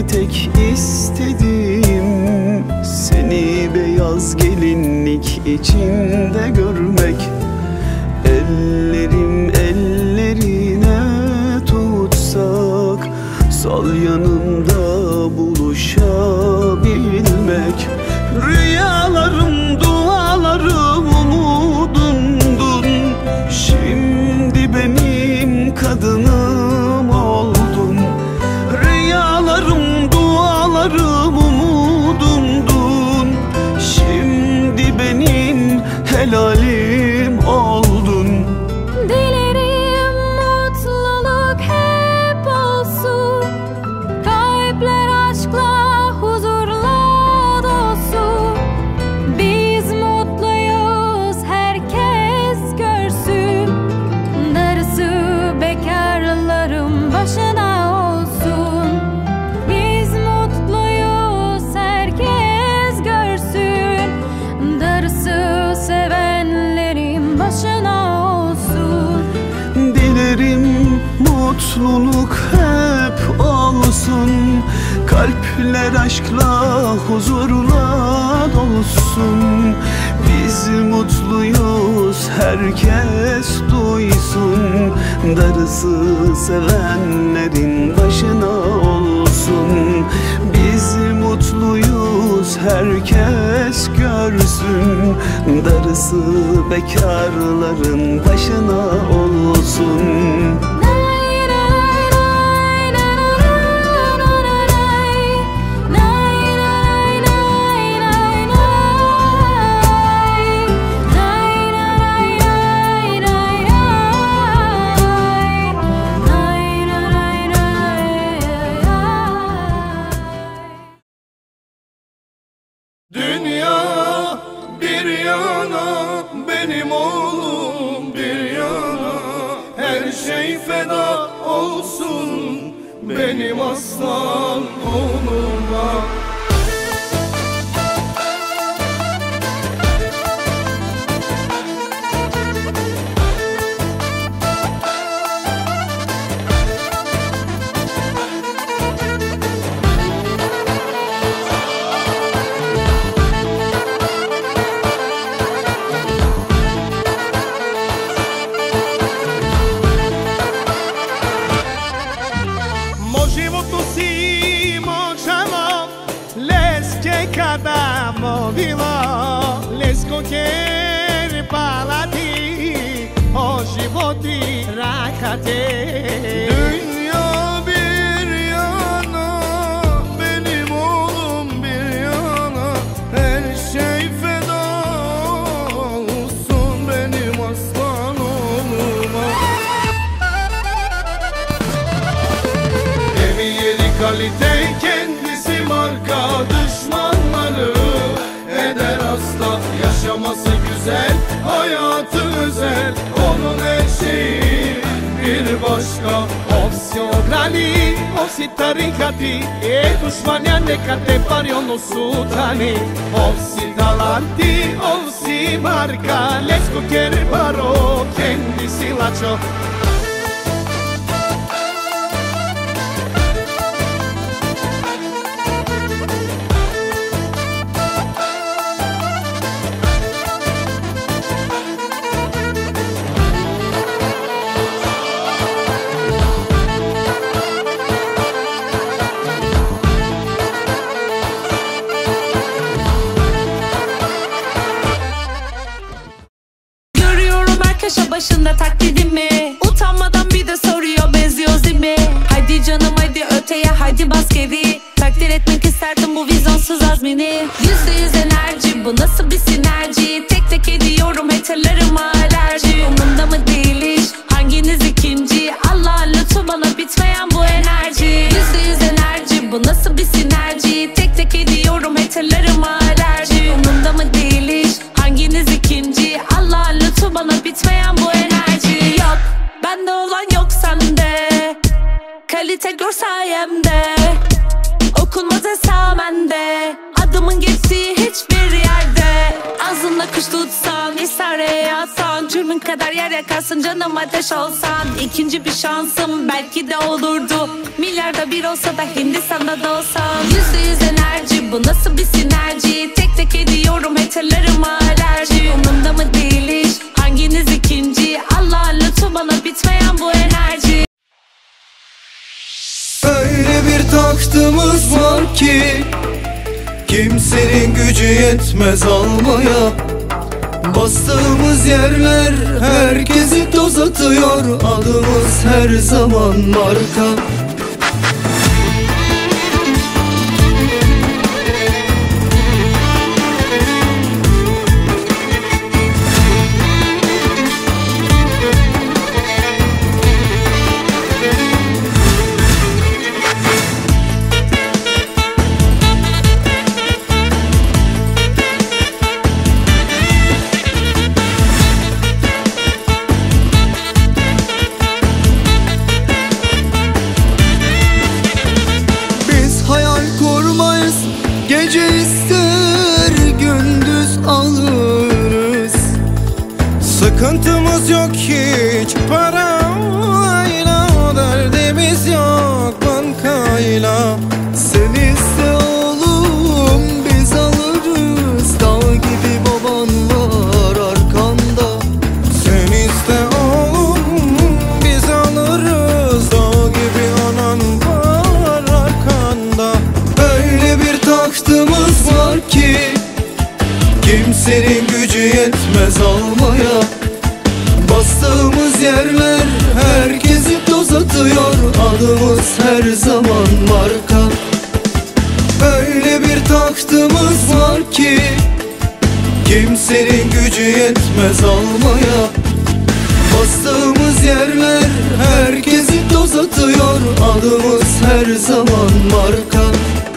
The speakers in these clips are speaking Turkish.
tek istediğim seni beyaz gelinlik içinde görmek. Ellerim ellerine tutsak, sol yanımda buluşabilmek. Rüyalarım, dualarım umudumdun, şimdi benim kadınım oldun. Rüyalarım, dualarım umudumdun, şimdi benim helalim oldun. Dilerim mutluluk hep olsun, kalpler aşkla huzurla dolsun. Biz mutluyuz, herkes görsün, darısı bekarların başına olsun. Biz mutluyuz, herkes görsün, darısı sevenlerin başına olsun. Dilerim mutluluk hep olsun, kalpler aşkla huzurla dolsun. Biz mutluyuz, herkes duysun, darısı sevenlerin başına olsun. Biz mutluyuz, herkes görsün, darısı bekarların başına olsun. Dünya bir yana, benim oğlum bir yana, her şey feda olsun benim aslan oğluma. L'esco che palati o životi rakate. Dünya bir yana, benim oğlum bir yana, her şey feda olsun benim aslan oğluma. Evi yeri kalite, kendisi marka, düşmanları eder hasta. Yaşaması güzel, hayatı özel, onun her şeyi bir başka. Ovsi ograni, ovsi tarikati, dushmanja neka te pariono sutani. Ovsi talanti, ovsi marka, lesko kerbaro, kendisi laço. Köşe başında taklidimi, utanmadan bir de soruyor benziyoruz değil mi? Haydi canım haydi öteye, haydi bas geri. Takdir etmek isterdim bu vizyonsuz azmini. %100 enerji, bu nasıl bir sinerji? Tek tek ediyorum haterlarıma alerji. Umurumda mı değil iş, hanginiz ikinci? Allah'ın lütfu bana bitmeyen bu enerji. %100 enerji, bu nasıl bir sinerji? Tek tek ediyorum haterlarıma alerji. Umurumda mı değil iş, hanginiz ikinci? Allah'ın lütfu bana bitmeyen bu enerji. Yok, bende olan yok sende, kalite gör sayemde. Okunmaz esamende, adım adımın geçtiği hiçbir yerde. Ağzında kuş tutsan, isareye yatsan, çürmün kadar yer yakarsın, canım ateş olsan. İkinci bir şansım belki de olurdu, milyarda bir olsa da Hindistan'da da olsam. %100 enerji, bu nasıl bir sinerji? Tek tek ediyorum haterlarıma alerji. Umurumda mı değil hiç, hanginiz ikinci? Allah lütfu bana bitmeyen bu enerji. Öyle bir tahtımız var ki kimsenin gücü yetmez almaya. Bastığımız yerler herkesi toz atıyor, adımız her zaman marka. Gece ister gündüz alırız. Sıkıntımız yok hiç, parayla derdimiz yok bankayla. Sen iste oğlum biz alırız, dağ gibi baban var arkanda. Sen iste oğlum biz alırız, dağ gibi anan var arkanda. Öyle bir tahtımız var ki kimsenin gücü yetmez almaya. Bastığımız yerler herkesi toz atıyor, adımız her zaman marka. Öyle bir tahtımız var ki kimsenin gücü yetmez almaya. Bastığımız yerler herkesi toz atıyor, adımız her zaman marka.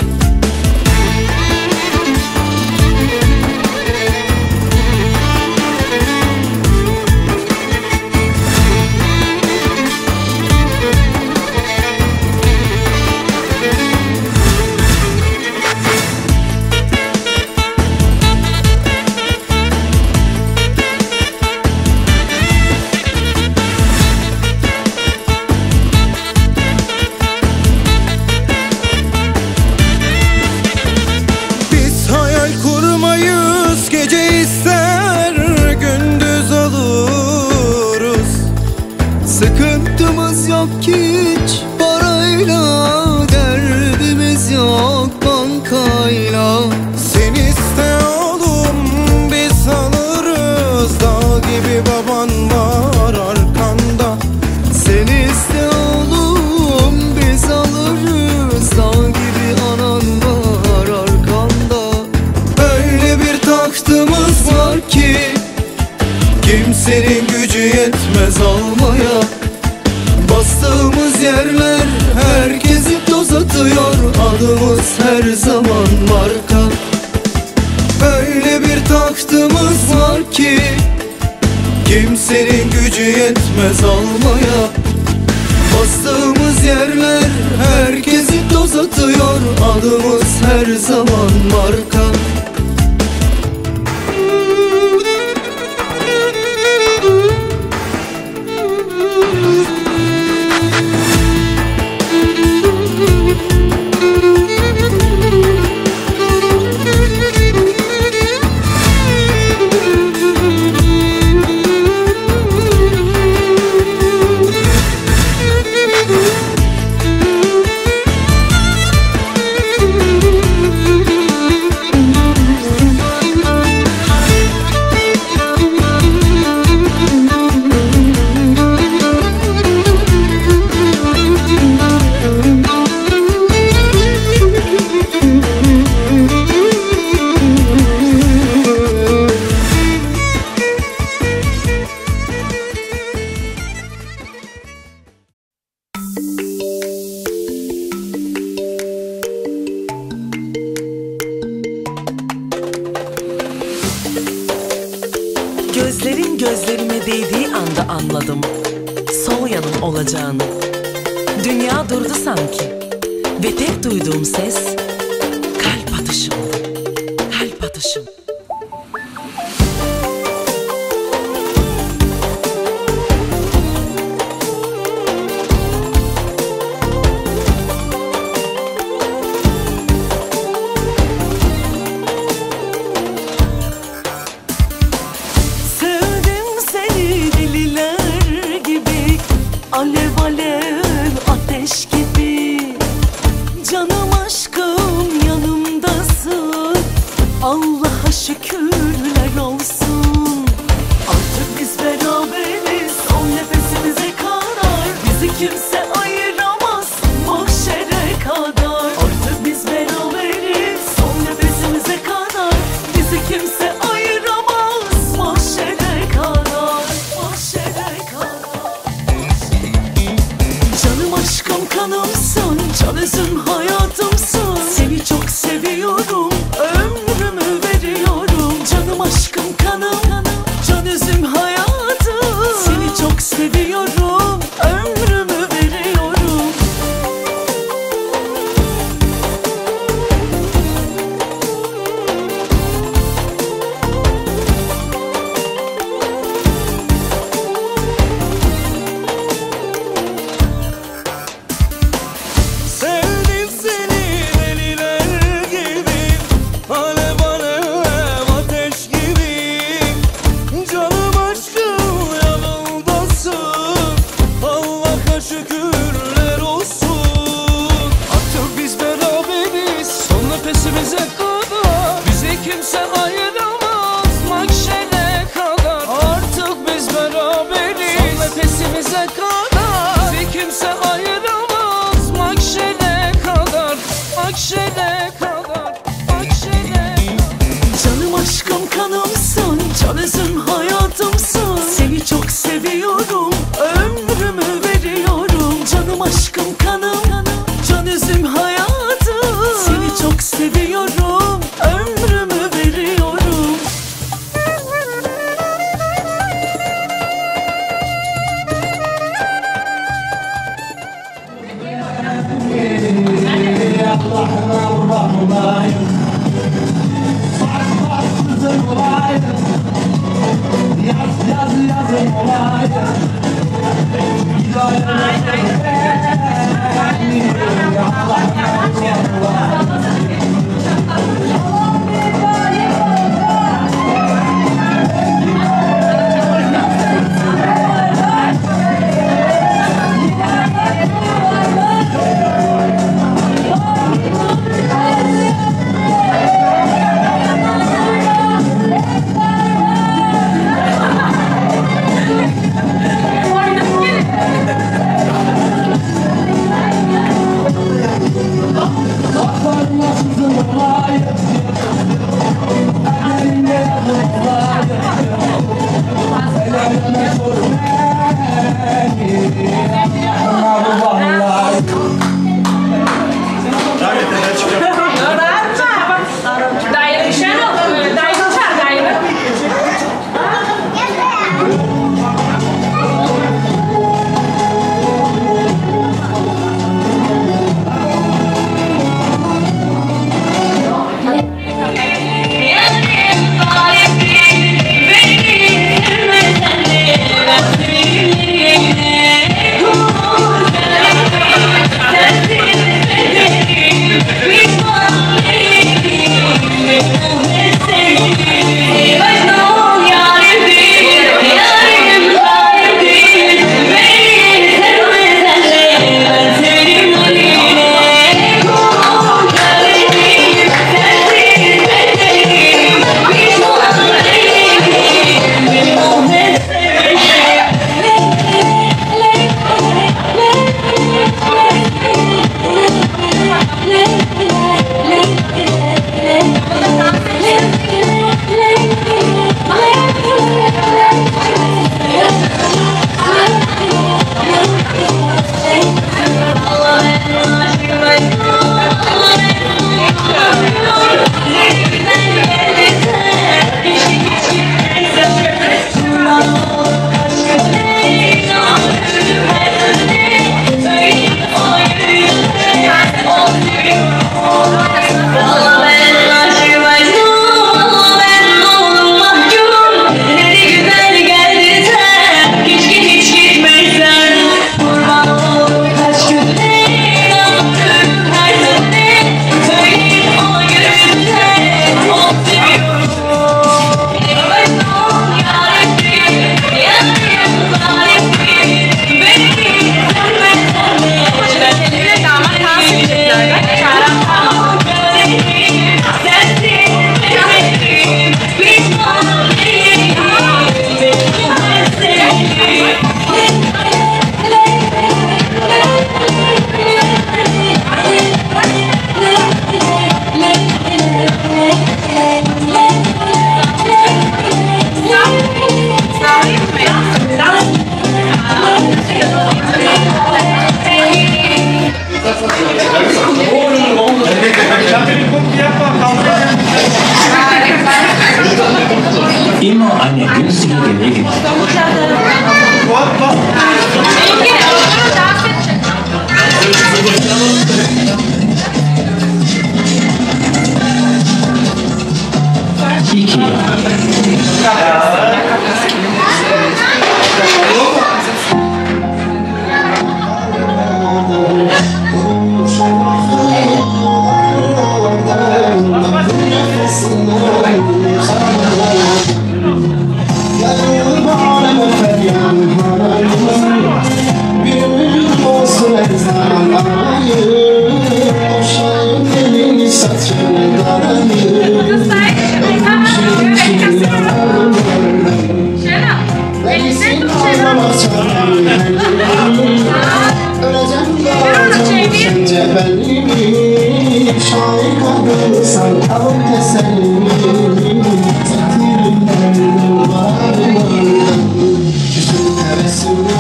Sıkıntımız yok ki hiç, parayla derdimiz yok bankayla. Sen iste oğlum biz alırız, dağ gibi baban var arkanda. Sen iste oğlum biz alırız, dağ gibi anan var arkanda. Öyle bir tahtımız var ki kimsenin gücü yetmez almaya. Bastığımız yerler herkesi toz atıyor, adımız her zaman marka. Öyle bir tahtımız var ki kimsenin gücü yetmez almaya. Bastığımız yerler herkesi toz atıyor, adımız her zaman marka. Gözlerin gözlerime değdiği anda anladım sol yanım olacağını. Dünya durdu sanki ve tek duyduğum ses kalp atışımdı. arkadaşım. Alev alev ateş gibi, canım aşkım yanımdasın. Allah'a şükürler olsun. Artık biz beraberiz son nefesimize kadar. Bizi kimse ayıramaz mahşere kadar. Artık biz beraberiz son nefesimize kadar. Bizi kimse ayıramaz mahşere kadar. Mahşere kadar. Canım aşkım kanımsın, can özüm hayatımsın. Seni çok seviyorum, ömrümü veriyorum. Canım aşkım kanım, can özüm hayatım. Seni çok seviyorum, ömrümü veriyorum. Sevdim seni deliler gibi, alev alev ateş gibi. Canım aşkım yanımdasın, Allah'a şükürler olsun. Artık biz beraberiz son nefesimize kadar. Bizi kimse ayıramaz mahşere kadar. Artık biz beraberiz son nefesimize kadar. Bizi kimse ayıramaz mahşere kadar. Mahşere kadar. Mahşere kadar. Canım aşkım kanımsın, can özüm hayatımsın. Seni çok seviyorum, ömrümü veriyorum. Canım aşkım kanım, can özüm hayatım. Seni çok seviyorum, ömrümü veriyorum.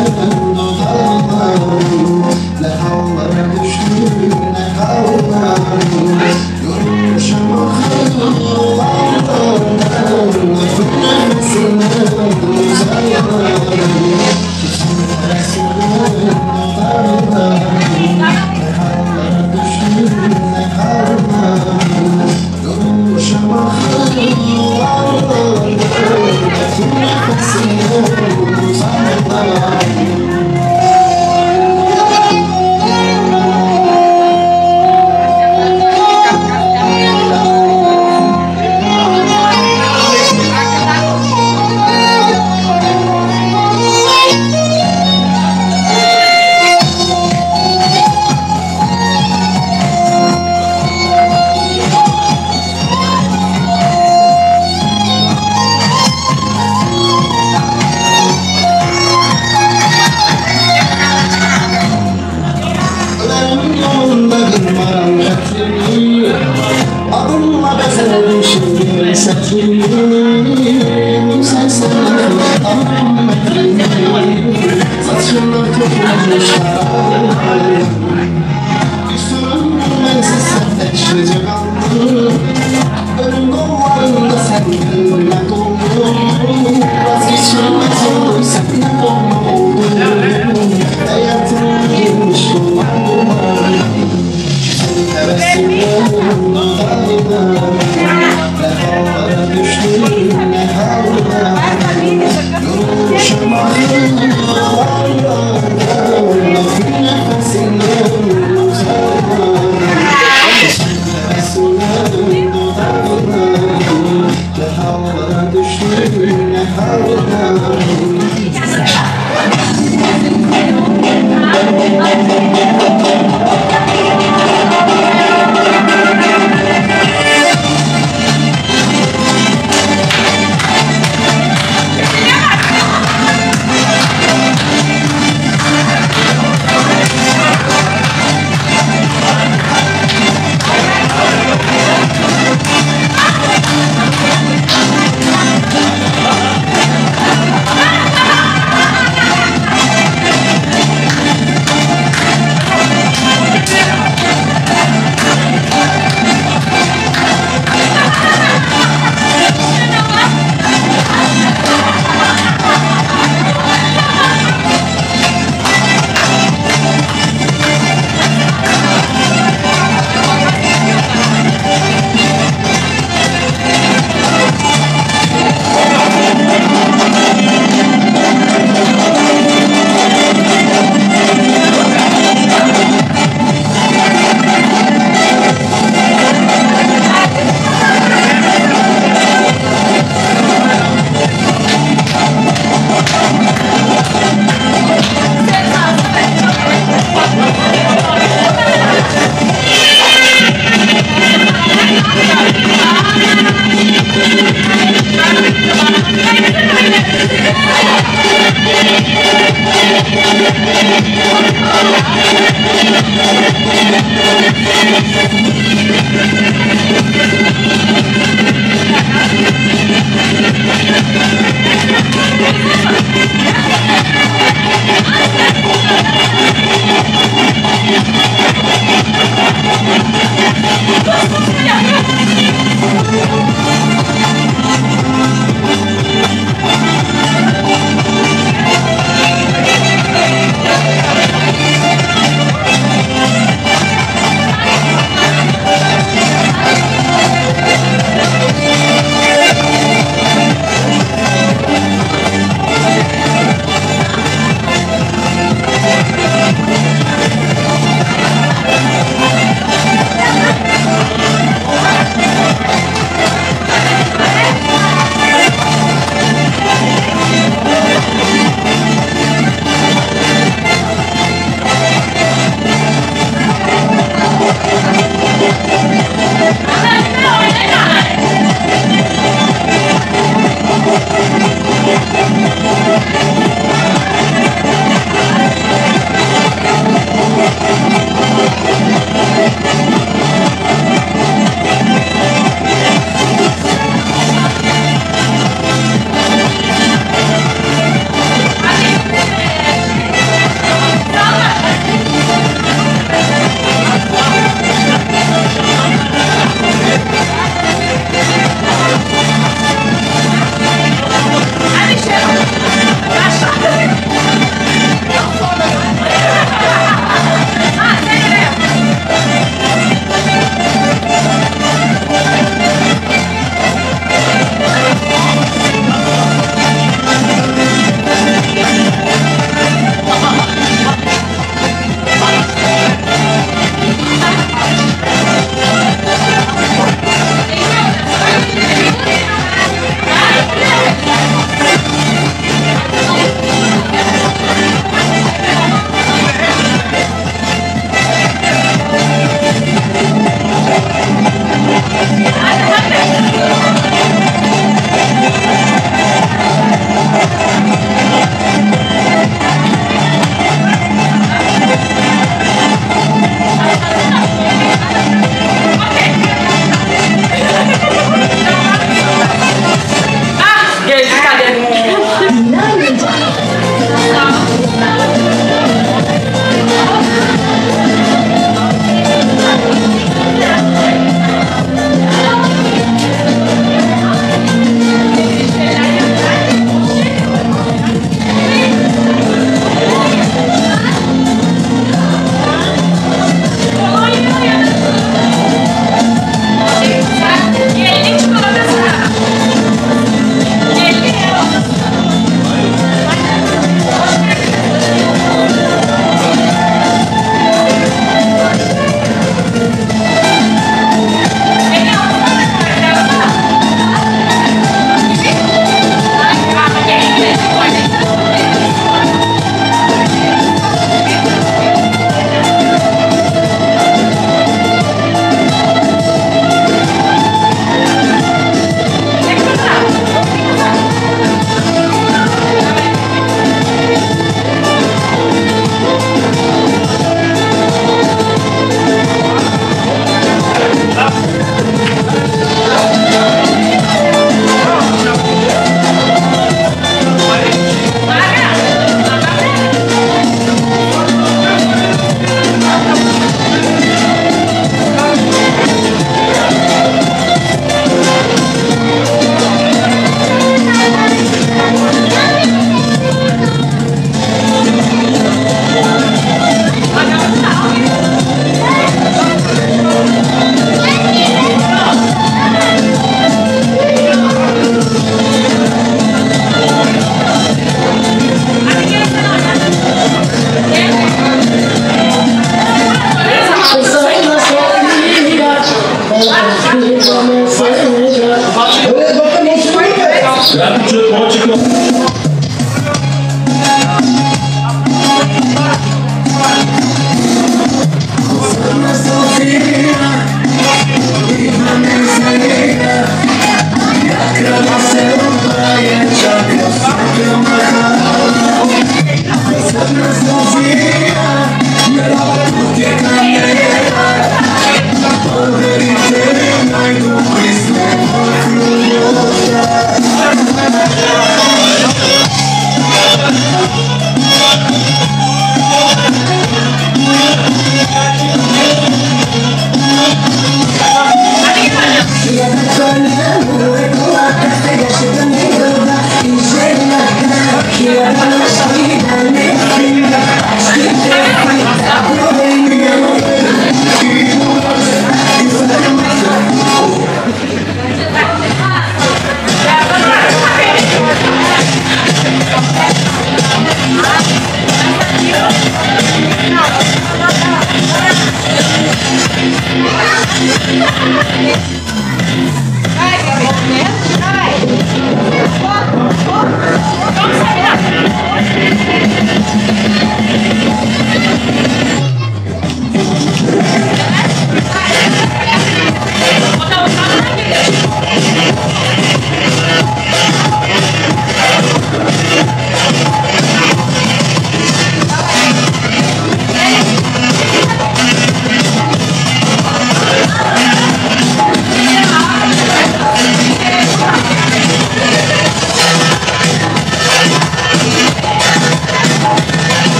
dudağım. Ne hallara düştüm ne hallarım. Yorulmuşum ahım olanlardan. Nefesine uzaylarım. Nefesine dudağım. Ne hallara düştüm ne hallarım. Yorulmuşum ahım olanlardan. Nefesine uzaylarım. Adımla bezelerim şimdi setrim. Sen adım metrim. Saçımda toplanmış şarabım. Küsürüm bensiz sertleşici kaldı. Ölüm kollarında sen gülme doldum. Vazgeçilmez oldum seninle doldum. Hayatım girmiş kullandım. Tebessümüm dudağına. Ne hallara düştüm ne hallara. Yorulmuşum ahım olanlardan. Nefesine uzaylarım. Tebessümüm dudağına. Ne hallara düştüm ne hallara.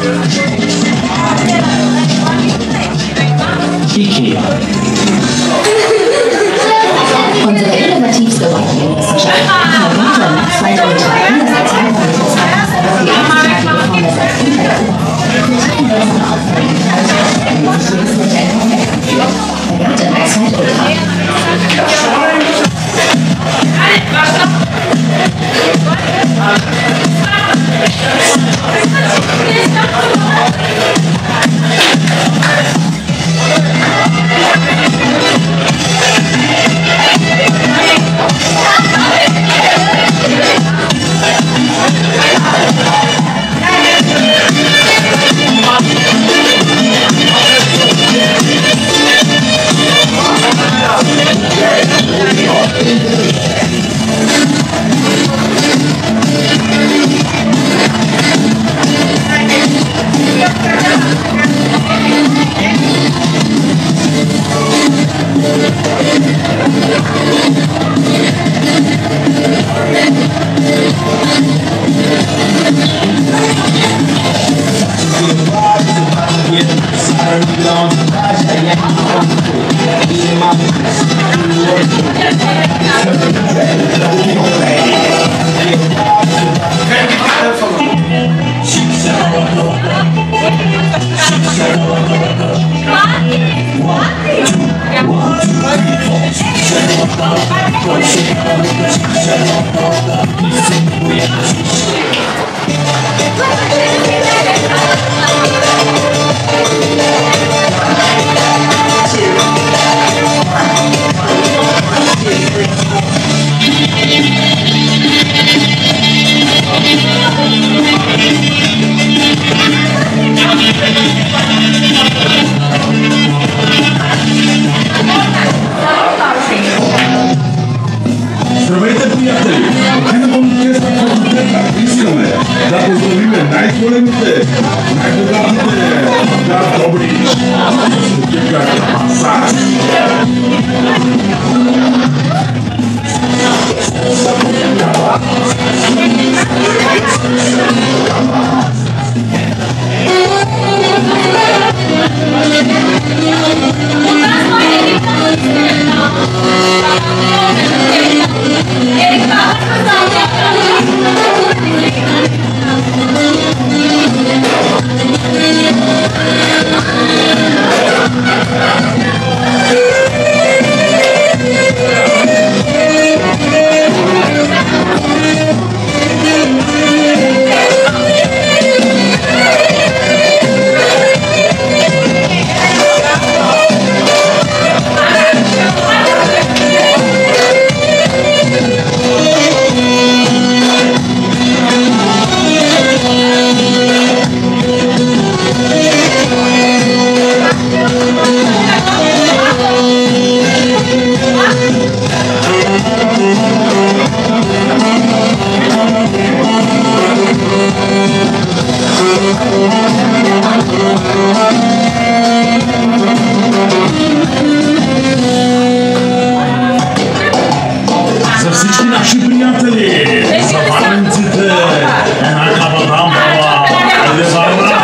Unsere innovativste Weiterbildungswissenschaft hat nach 2 Jahren zahlreiche Zeugnisse die einzigartige Form der Selbstentwicklung. Wir unsere Aufgaben jedes Modell komplett. Verwerte als Zeitprogramm. Здравейте, приятели! Отидем в факултета, искаме да поздравиме най-големите, най-богатите, да добри, пазар. За всички наши приятели, за варненците, една кабана баба, айде Варна!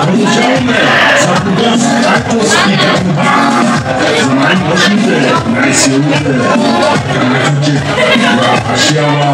Получаемые Сапуганский Акторский комбат. Знаем почему-то красивые. Комментите. Ашьява.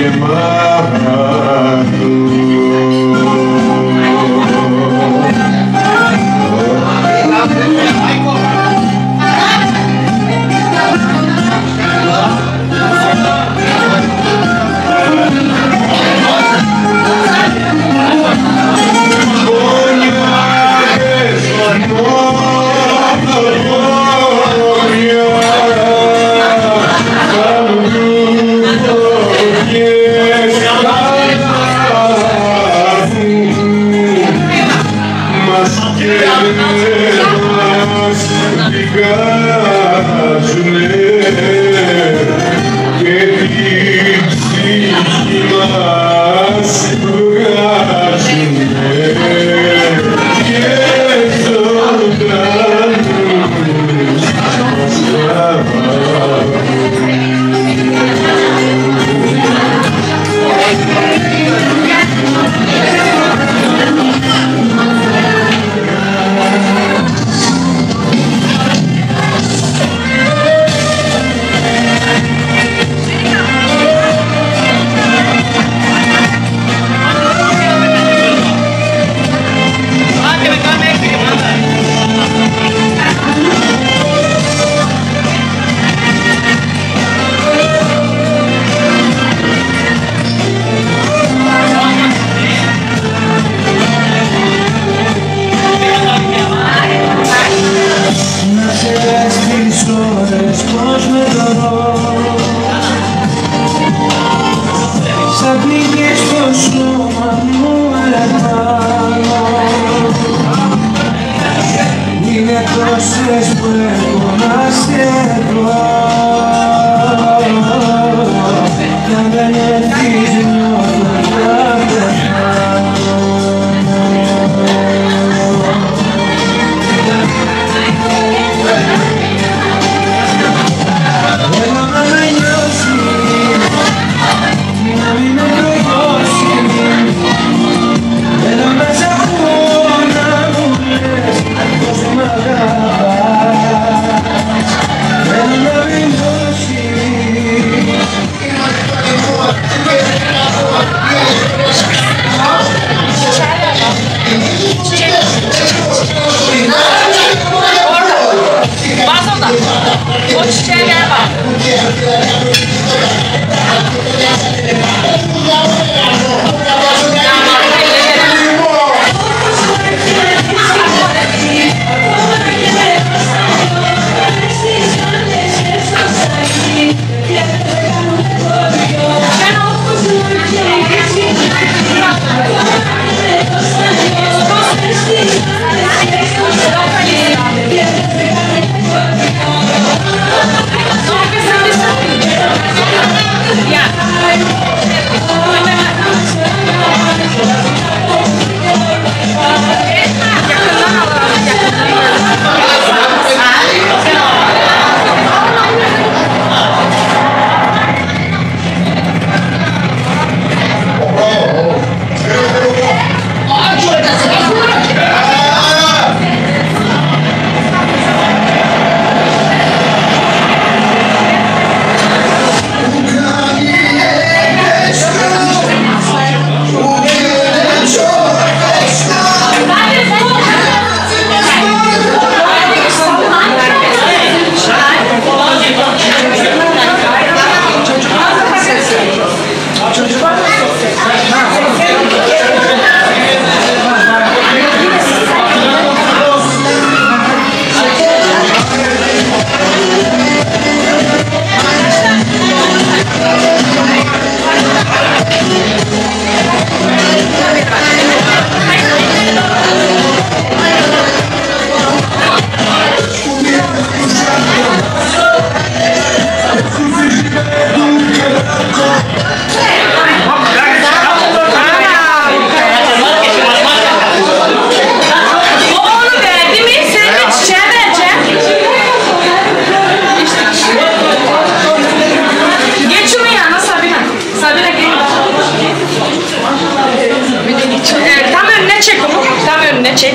çek.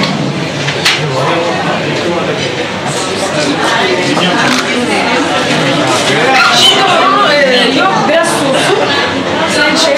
Şimdi onu yok biraz soğusun. Sen çek.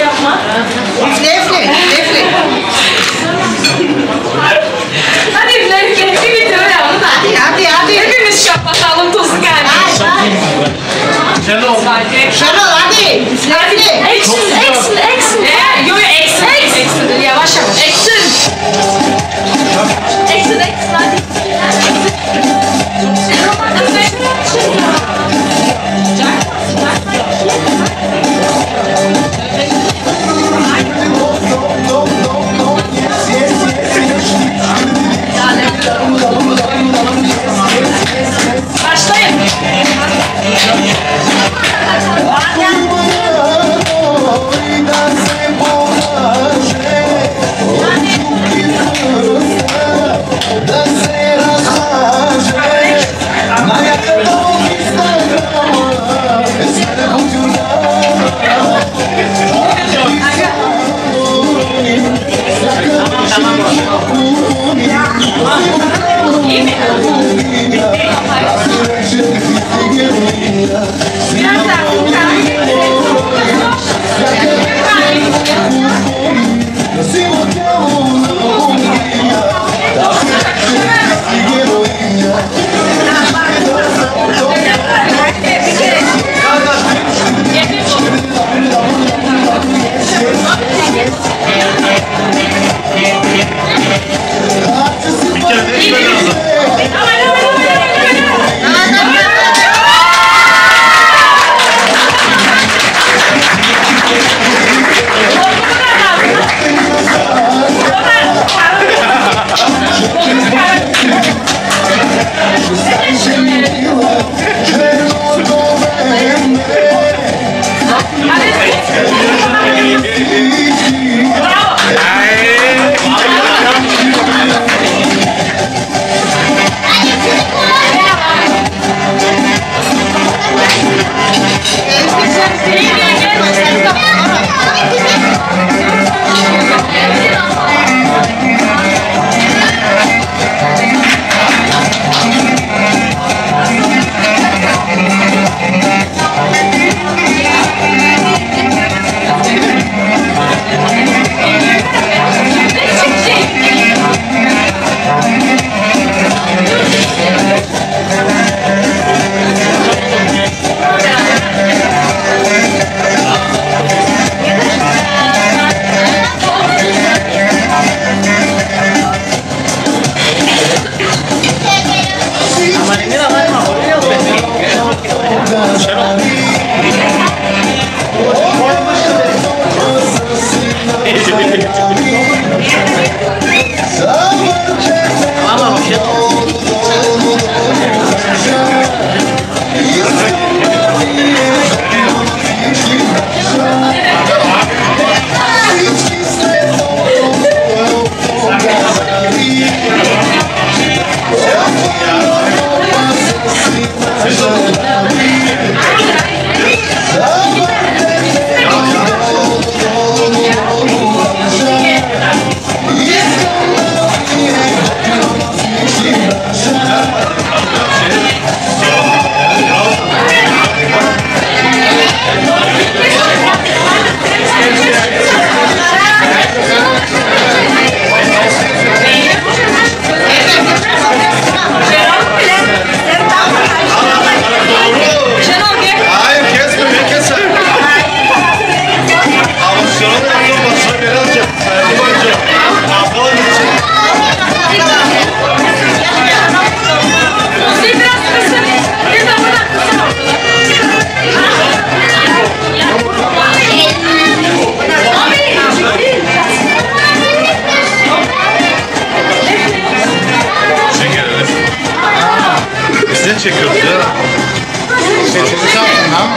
çekiyoruz ya. Sesini çaldın ha?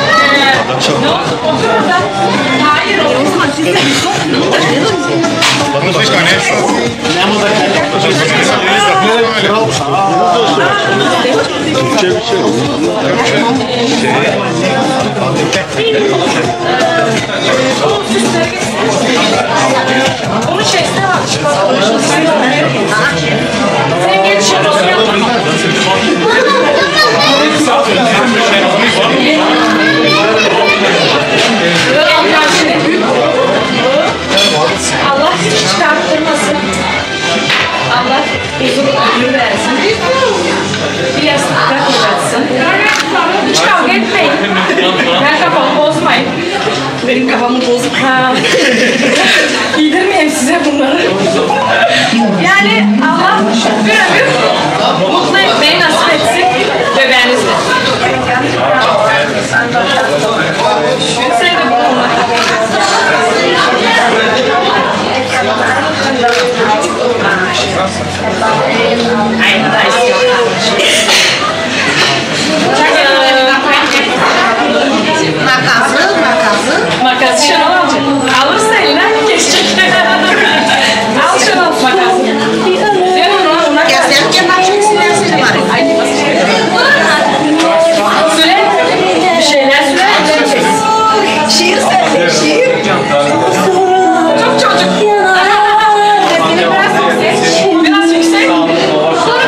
Hayır, Bakın başka ne? onu çeksene bak. Sen geç Allah hiç çıkarttırmasın. Allah uzun ömür versin. Bir yastıkta koyacaksın. Hiç kavga etmeyin. Ben kafamı bozmayın. Benim kafamı bozuk. Giydirmeyeyim size bunları. Yani Allah bir ömür mutlu etmeyi nasip etsin bebeğinizle. Sen de bu aynen da istiyorum. Makası şunu alacak. Alırsa elinden geçecek. Al şunu makası. Süre. Bir şeyler süre. Şiir söyle. Şiir. Çok çocuk. Biraz yüksek. Biraz yüksek.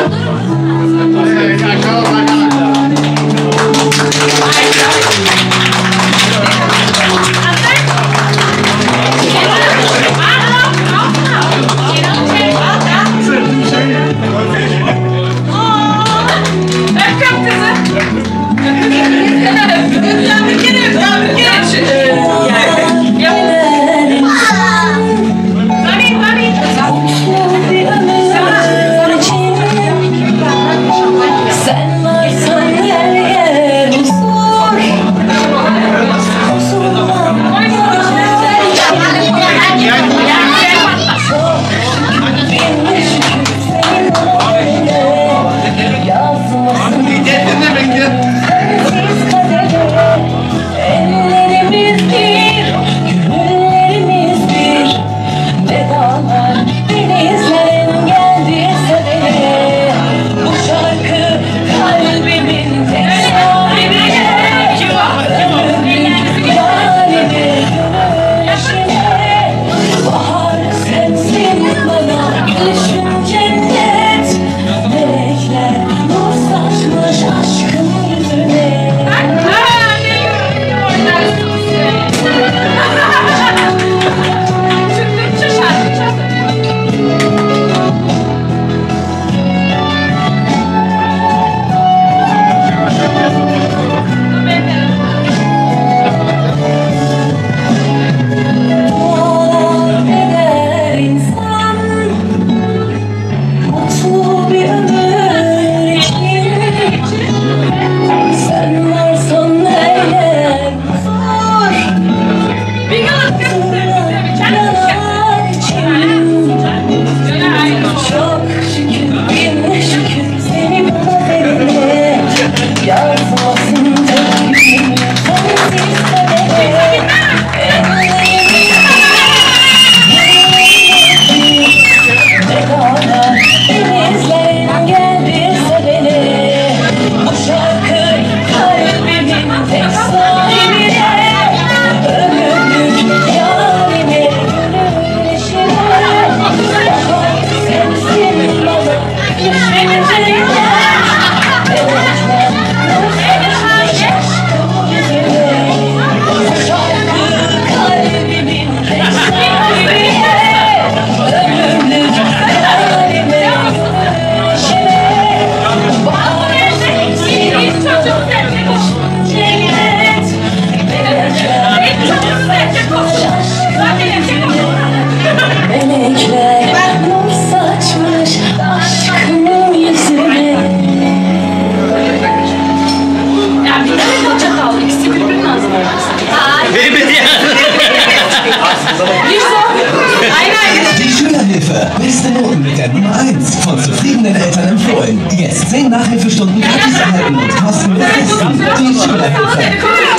çiçekler nur saçmış aşkımın yüzüne. Ya bir tane koça kaldı. İkisi birbirinin lazım olmasın. Nicht so? Aynen. Die Schülerhilfe. Beste Noten mit der Nummer 1. Von zufriedenen Eltern empfohlen. Jetzt 10 Nachhilfestunden gratis erhalten und kostenlos testen. Die Schülerhilfe.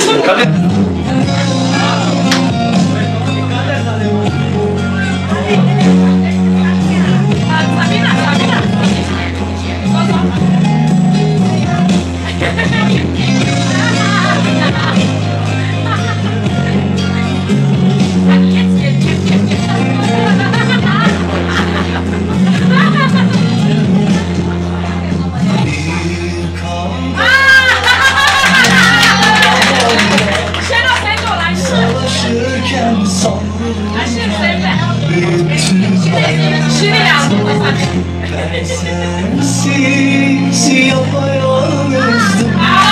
Sensiz yapayalnızdım.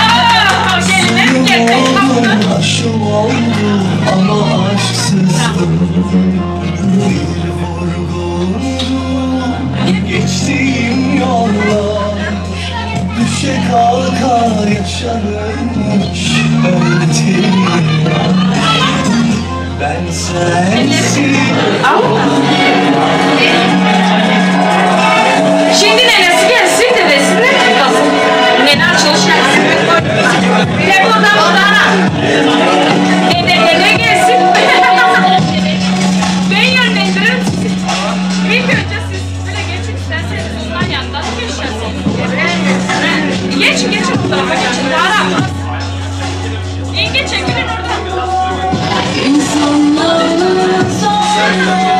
Aşım oldu ama aşksızdım. Bir vurgun geçtiğim yollar, düşe kalka yaşanmış öğretim. Ben sensiz. Şimdi nenesi gelsin de desinler ki kalsın. Nene açılış yapsın. Bir de buradan. Nene gelsin. Ben yönlendiririm sizi. İlk önce siz böyle geçin isterseniz ondan yandan geçersiniz. Geçin bu tarafa geçin. Daha rahat. Yenge çekilin oradan. İnsanların sonra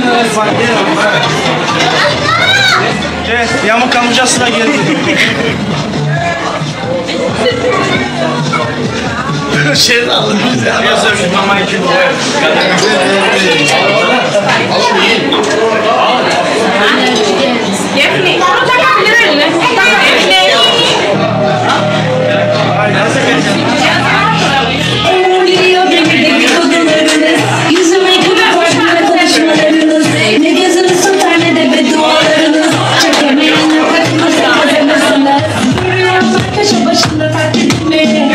Evet, yamuk amcası da geldi. Şey de alın biz de. Defne, bunu takabilir eline. Defne. Biliyor beni dedikodularınız, yüzüme gülüp ardına konuşmalarınız. Ne gözünüz tutar ne de beddualarınız. Çekemeyenler takımızda kazanırsınız. Rüyalar köşe başında taklit mi?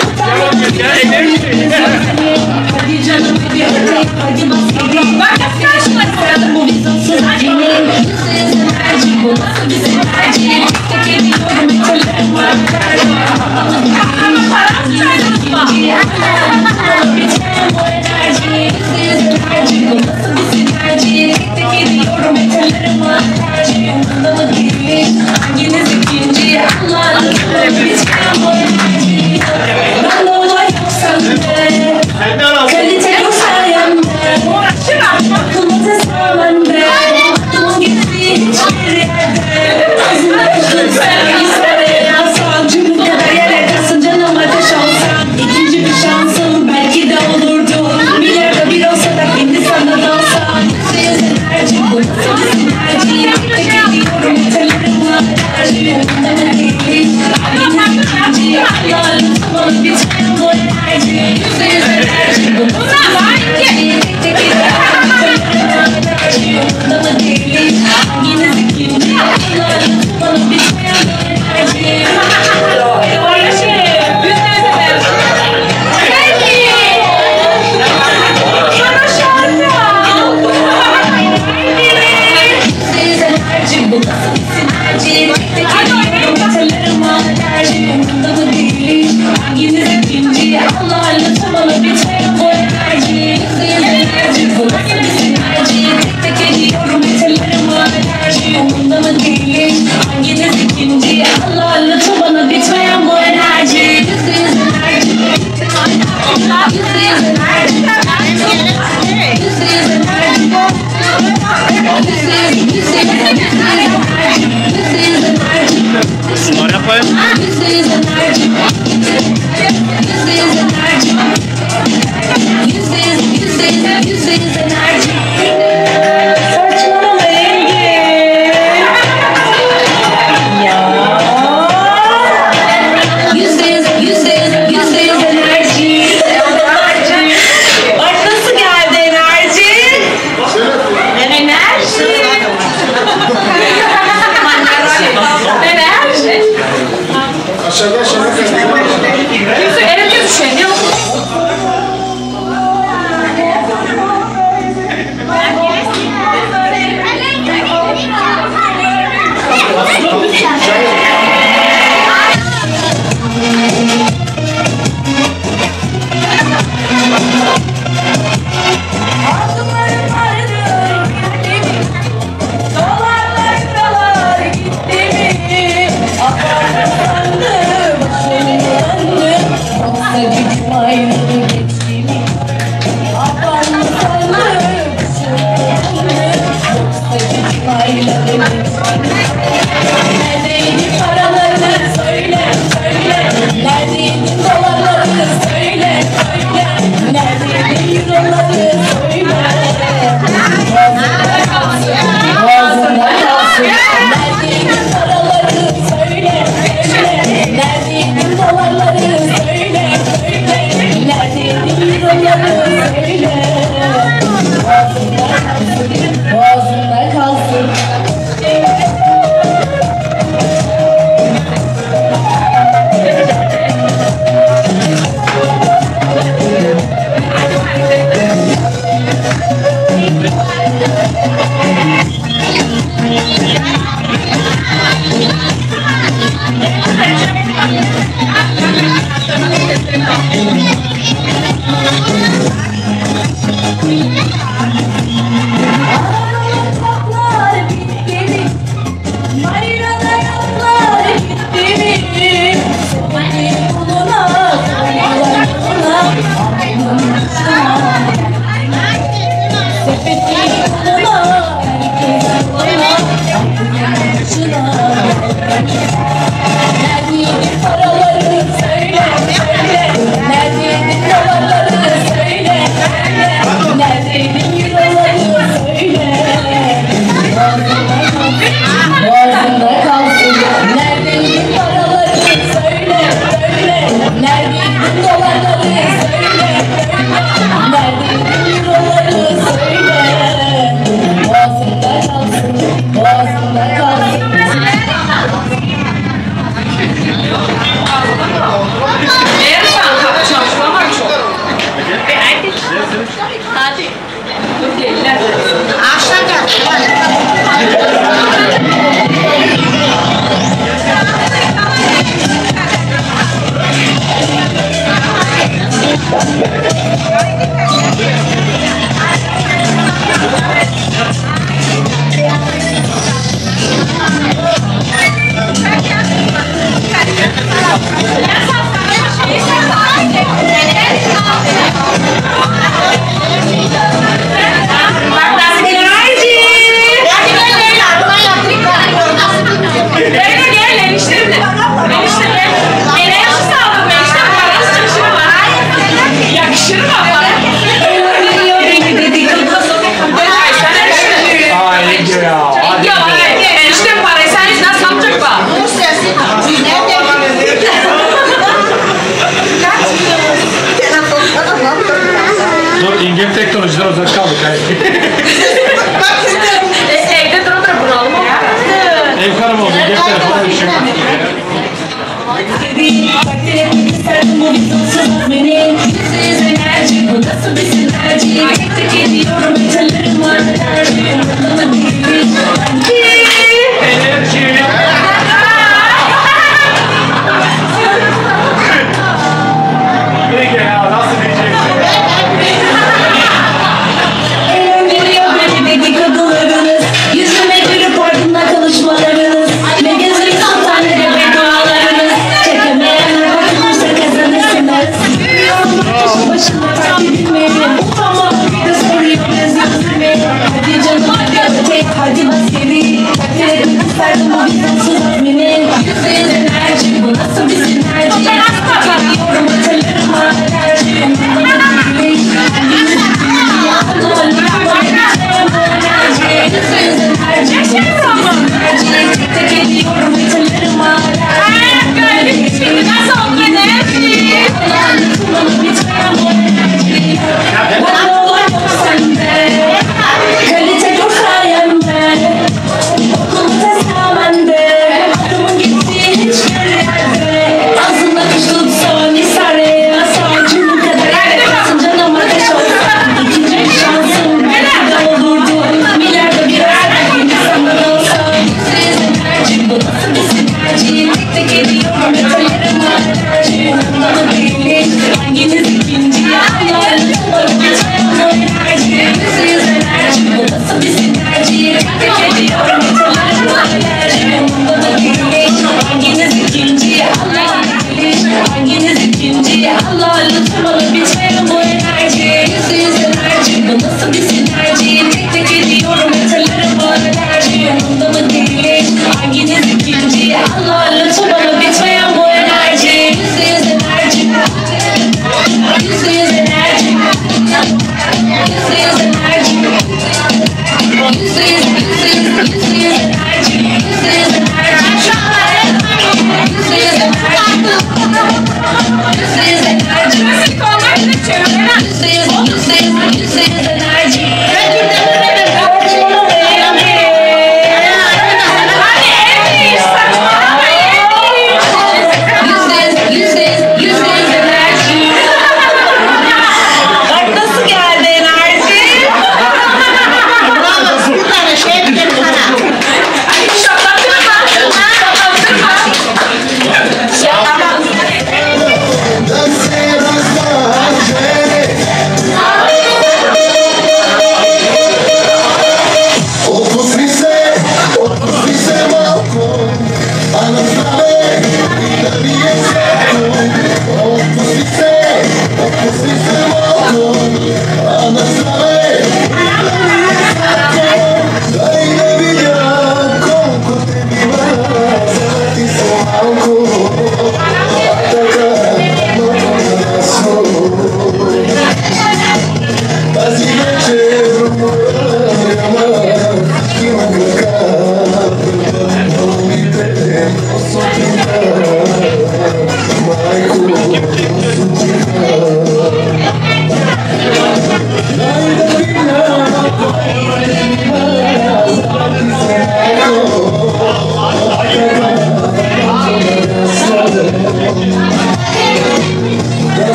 Hadi canım hadi öte, hadi bas geri. Bak karşılaştıralım bu vizyonsuz acemi. Yüzde enerji bu nasıl bir enerji? Tek ediyorum etelerim var. Biten bu enerji, yüzde enerji bu nasıl bir sinerji? Tek ediyorum etelerim var. Umurumda mı değil? Hanginiz ikinci? Allah'ım biten bu enerji. Ben de olay yok sende. Kalite yok sayemde. Aklımızı sağlamda. Aklım gitti hiçbir yerde. Ağzımda kuşun sevgisi. Savcım kadar yere kalsın canım ateş olsan. İkinci bir şansım belki de olurdu. Milyarda bir olsa da kendi sana dalsan. Yüz enerji bu nasıl bir sinerji? Tek ediyorum etelerim var. Umurumda mı değil? Hanginiz ikinci? Allah'ım bana biten bu enerji. Yüzde yüz enerji bu nasıl bir sinerji? Tek ediyorum etelerim var. Umurumda mı değil? Hanginiz ikinci? Allah'ım bana biten bu enerji. Bu nasıl bir sinerji? Tek ediyorum etelerim var. Umurumda mı değil? Hanginiz ikinci? Allah'ım lütfen bana biten bu enerji. Yüzde yüz enerji bu nasıl bir sinerji? Tek ediyorum etelerim var. Umurumda mı değil? Hanginiz ikinci? Allah'ım lütfen bana bitmeyen bu enerji. Yüzde yüz enerji. Yüzde yüz enerji. Yüzde yüz enerji. Şunları yapayım. Saçmalama Engin. Ya. Yüzde yüz enerji. Bak nasıl geldi enerji? Enerji. Enerji. Aşağıda aşağıda. Evet gözüküyor. İngiliz teknolojiden uzak kaldık. Evde dura dura bunalım mı? Ev karım oldu. İngiliz telefonu bir şey. Bu vizyonsuz beni yüzsüz enerji, bu nasıl bir sinerji? Tek tek ediyorum metallerim var enerji. Bana değil Enerji. Peki ya nasıl diyeceksin? eğlendiriyor beni dedikodularınız. Yüzüme gülüp ardından konuşmalarınız. Magazin sultanları ve dualarınız. Çekemeyenler bakılırsa kazanırsınız. Kışın başında taklidimi. Utanma bir de soruyor gözlerimi. Hadi canım hadi öte hadi bas geri. Takdir etmek isterdim bu vizyonsuz azmini. %100 enerji, bu nasıl bir sinerji? Ediyorum ötelerim var enerji. Bana değil kalite yok sayemde. Okul tezahürende. Adımın gittiği hiçbir yerde. Ağzında kuş tutsa nisare. Savcının kadar kalsın canım ateş olsun. İkinci bir şansım nerede olurdu? Milyarda bir arada insanlar olsa. %100 enerji, bu nasıl bir sinerji? Tek tek ediyorum metallerim var enerji. Bana değil hanginiz ikinci? Allah'ım geçen bu enerji. %100 enerji, bu nasıl bir sinerji? Tek tek ediyorum metallerim var enerji. Bana değil hanginiz ikinci? Allah'ım hanginiz ikinci? Allah lütfen bana bitmeyen bu enerji. %100 enerji, bu nasıl bir sinerji? Tek tek ediyorum metallerim var enerji. Bunda mı değil hanginiz ikinci? Allah lütfen bana bitmeyen bu enerji. %100 enerji, %100 enerji, %100 enerji, %100 enerji, %100 enerji.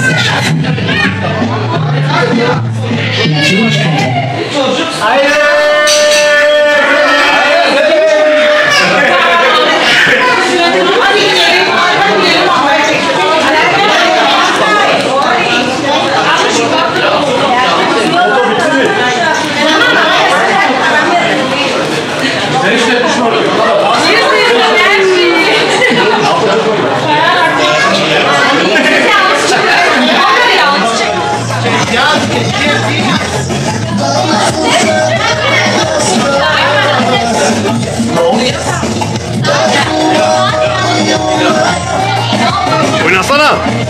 erschaffen. Natürlichkeit. Oynasana.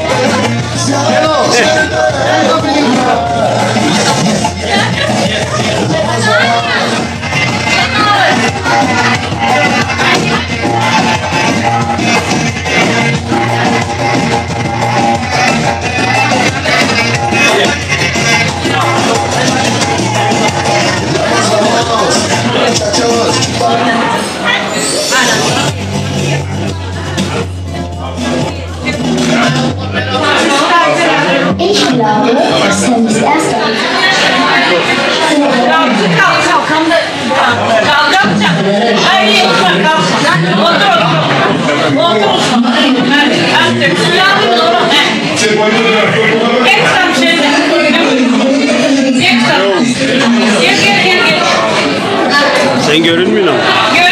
Ich glaube, Sams erster Sen görünmüyor musun?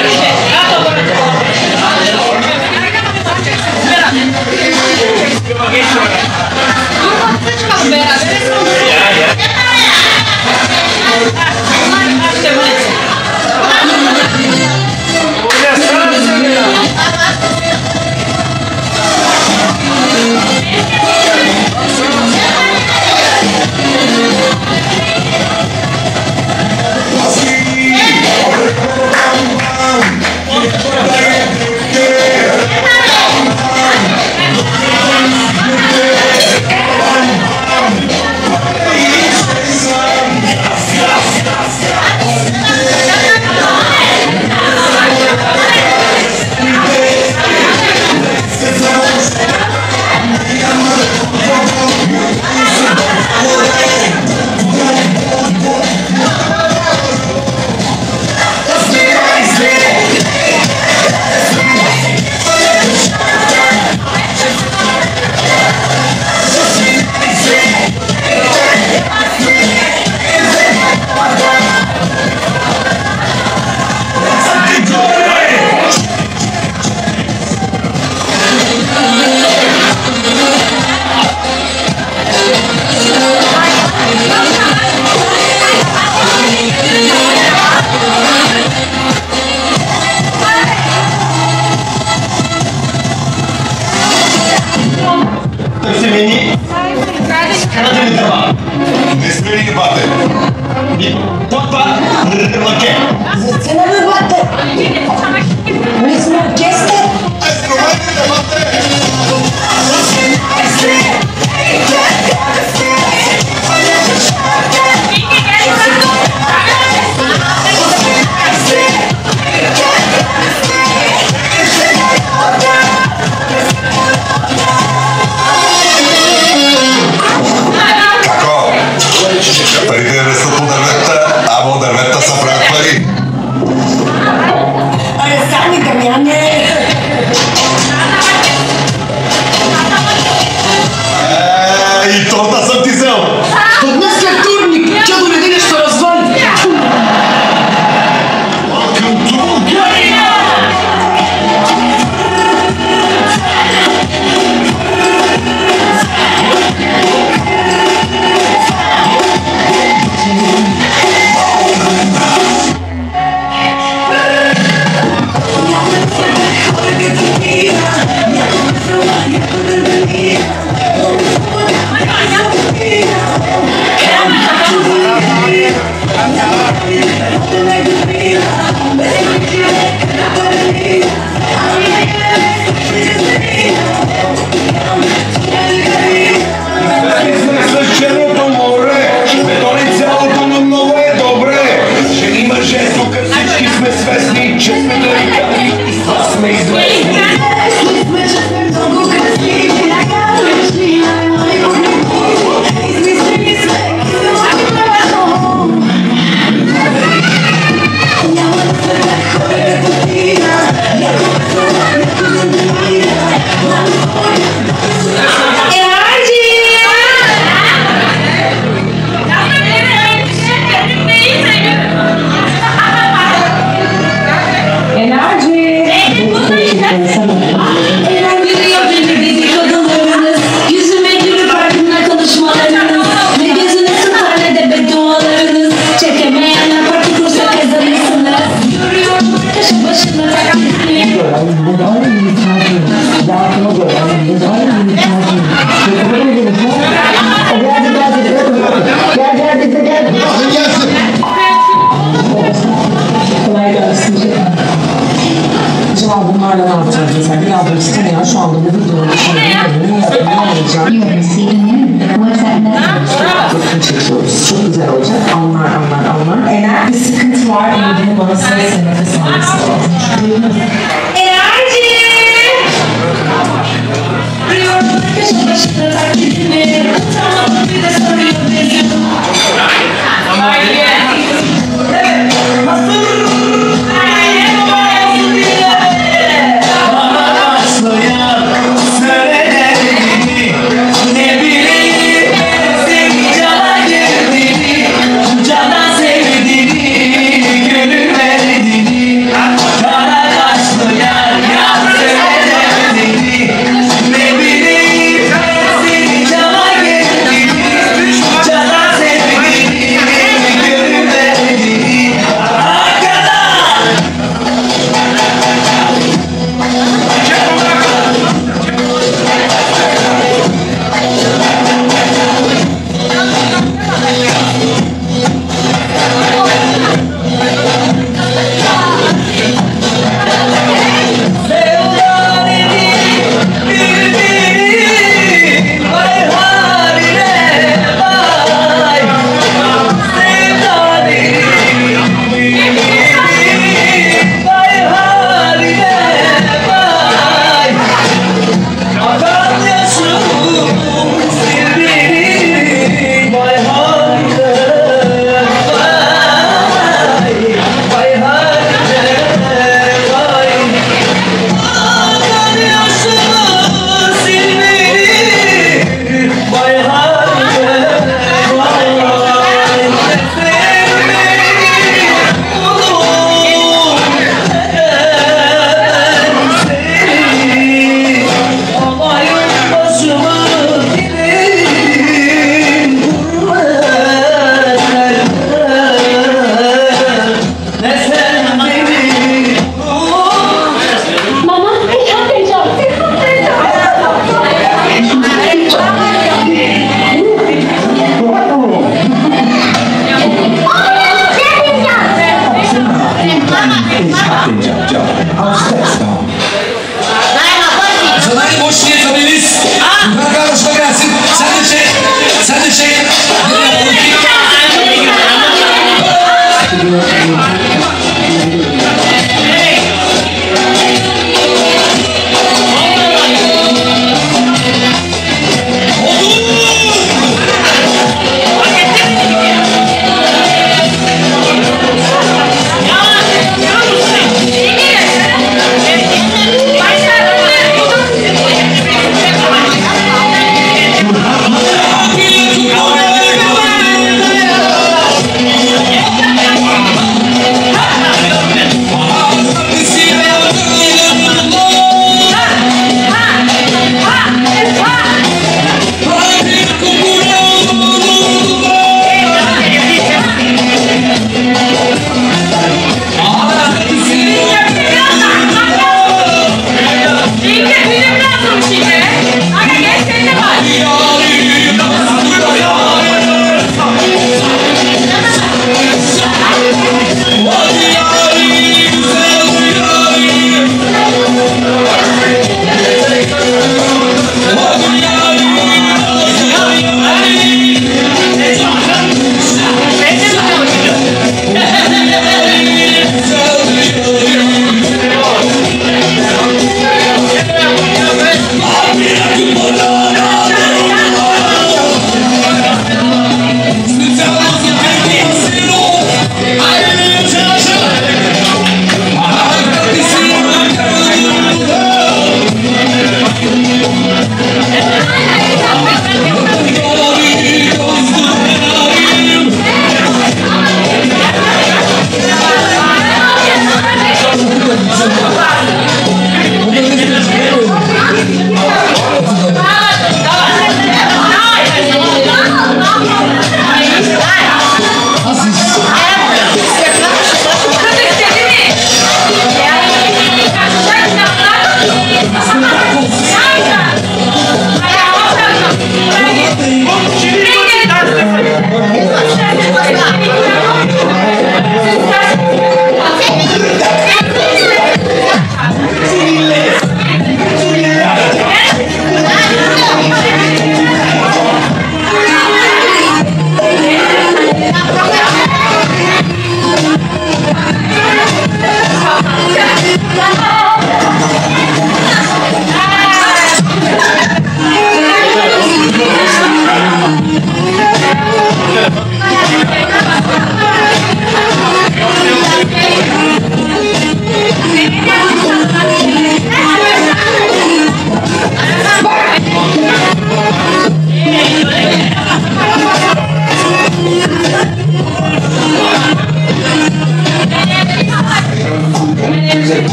Парите не са по дървета, а по дървета са правят пари. Аре, сами Дамяне! onlarla ne yapacağız mesela? Bir abla istemiyor şu anda bu videonun dışında ne olacak? Bakın çekiyoruz. Çok güzel olacak. Anlar. Eğer bir sıkıntı var ama bunu bana söylese nefes alması lazım. Enerji! Duyuyorum köşe başında taklidini. Utanmadan bir de soruyor beni.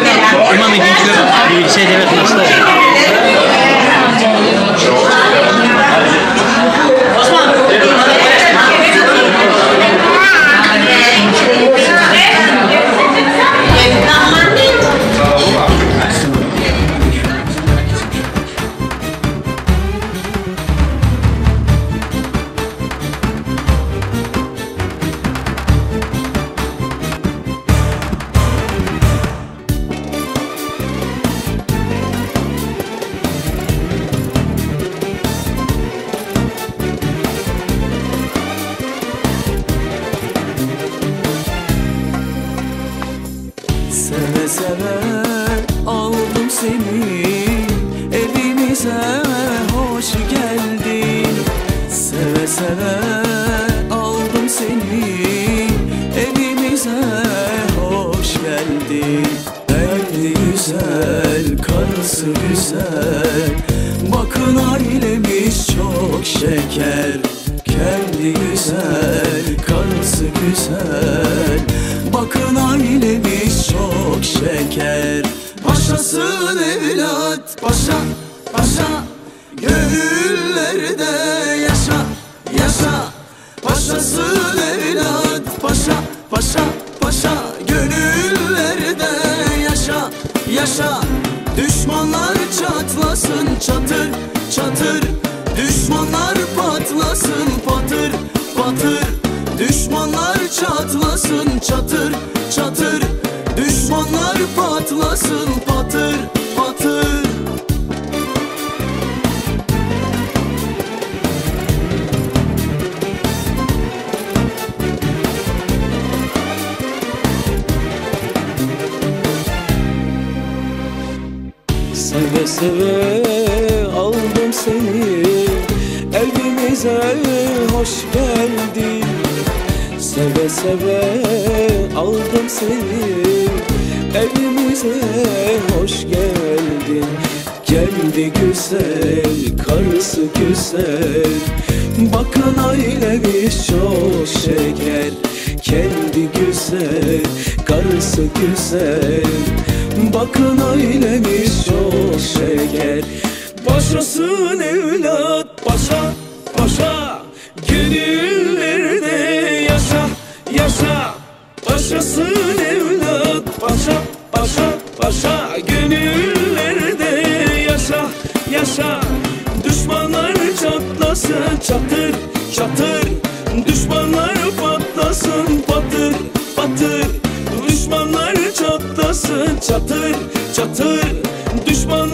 İmam gençler şey devlet maçları. Seve seve aldım seni evimize, hoş geldin. Seve seve aldım seni evimize, hoş geldin. Belli güzel, karısı güzel, bakın ailemiz çok şeker. Kendi güzel, karısı güzel, bakın ailemiz çok şeker. Paşasın evlat, paşa, paşa, gönüllerde yaşa, yaşa. Paşasın evlat, paşa, paşa, paşa, gönüllerde yaşa, yaşa. Düşmanlar çatlasın çatır, çatır, düşmanlar patlasın patır, patır. Düşmanlar çatlasın çatır, çatır, düşmanlar patlasın patır, patır. Seve seve aldım seni evimize, hoş geldin. Seve seve aldım seni evimize, hoş geldin. Geldi güzel, karısı güzel, bakın ailemiz çok şeker. Kendi güzel, karısı güzel, bakın ailemiz çok şeker. Paşasın evlat, paşa, paşa, gönüllerde yaşa, yaşa. Paşasın evlat, paşa, paşa, paşa, gönüllerde yaşa, yaşa. Düşmanlar çatlasın çatır, çatır, düşmanlar patlasın patır, patır. Düşmanlar çatlasın çatır, çatır, düşmanlar